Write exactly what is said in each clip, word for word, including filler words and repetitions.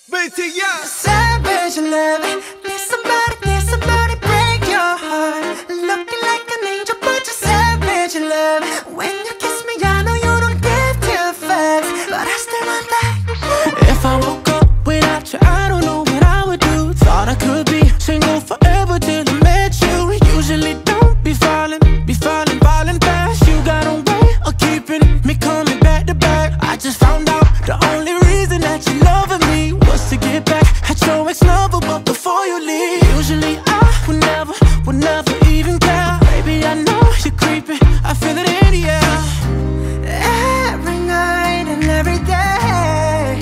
B T S. Savage love. Need somebody, need somebody break your heart. Looking like an angel, but you're savage love. When you kiss me, I know you don't give two fucks, but I still want that. If I woke up without you, I don't know what I would do. Thought I could be single forever till I met you. Usually don't be falling, be falling, falling fast. You got a way of keeping me coming back to back. I just found out the only reason that you loving me was to get back at your ex-lover, but before you leave, usually I would never, would never even care. Baby, I know you're creeping, I feel it in the air. Every night and every day,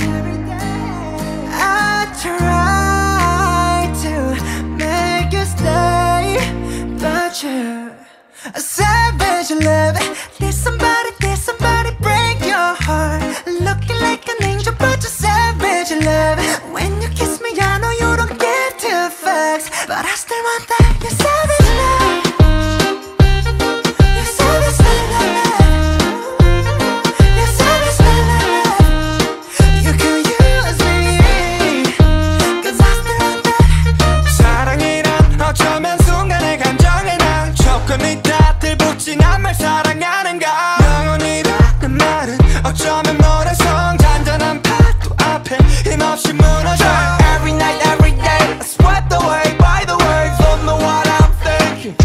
I try to make you stay, but you're a savage love. There's somebody, there's somebody break your heart. Looking like an angel, but you're savage love. When you kiss me, I know you don't give two fucks, but I still want that. You're savage love. You're savage love. You're savage love. You can use me, 'cause I still want that. 사랑이란 어쩌면 순간의 감정에 난 조금이 다 들붙진 않말 사랑하는가. 영원이라는 말은 어쩌면 모래성 잔잔한 파도 앞에 힘없이 무너져. Every night, every day, I swept away by the words. Don't know what I'm thinking.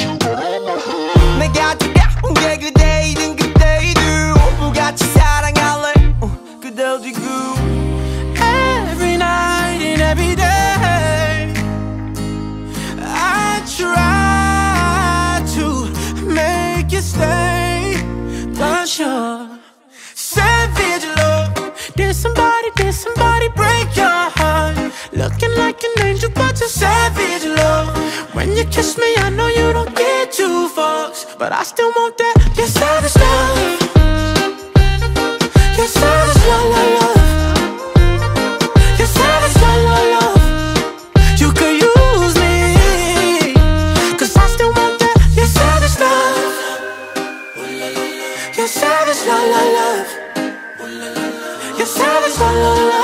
내가 지겨운 게 그대이든 그대이든 오브같이 사랑할래. 어, 그댈 지고. Every night and every day, I try to make you stay, but you're savage love. Did somebody, did somebody break your heart? Looking like an angel, but you're savage love. When you kiss me, I know you don't get two fucks, but I still want that. You're savage love. You're savage love, love, love. You're savage love, love, love. You could use me, 'cause I still want that. You're savage love. You're savage love, love, love. You're savage love, love, love.